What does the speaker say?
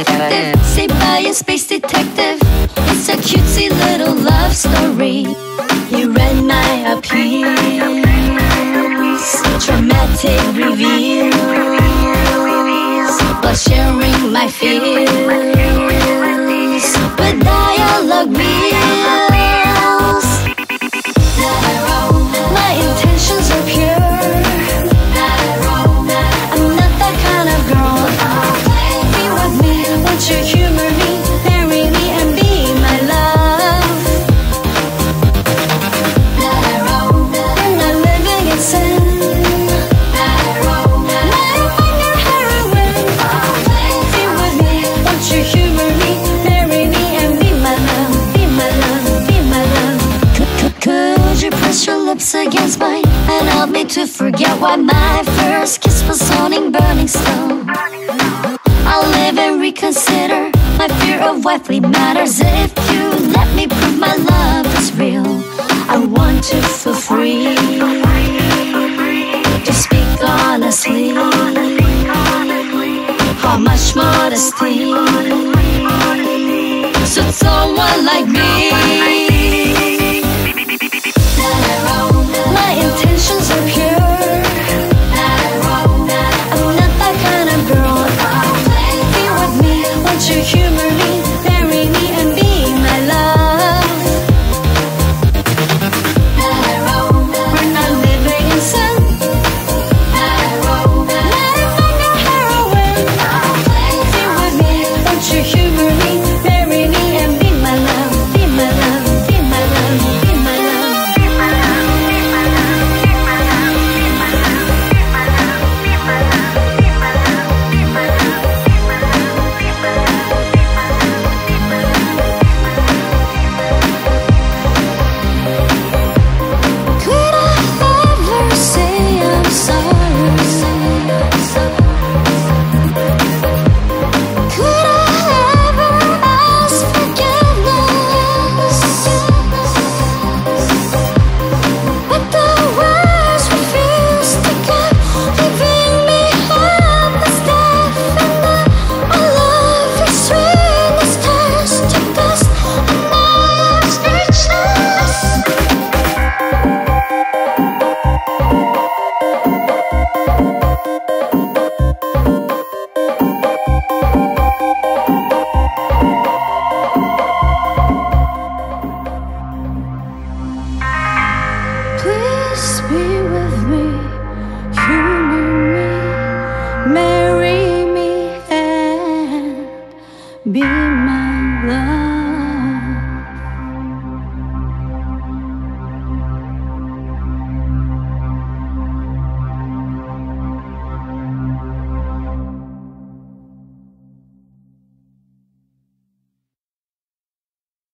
detective, saved by a space detective. It's a cutesy little love story. You read my appeals, dramatic reveals, while sharing my fears with dialogue reels. My intentions are pure. I'm not that kind of girl. Be with me, won't you humor me, marry me and be my love. We're not living in sin. Might find your heroine. Be with me, won't you humor me, marry me and be my love, be my love, be my love. Could you press your lips against mine and help me to forget why my first kiss was haunting burning stone? I'll live and reconsider my fear of wifely matters. If you let me prove my love is real, I want to feel free to speak honestly. How much modesty suits someone like me?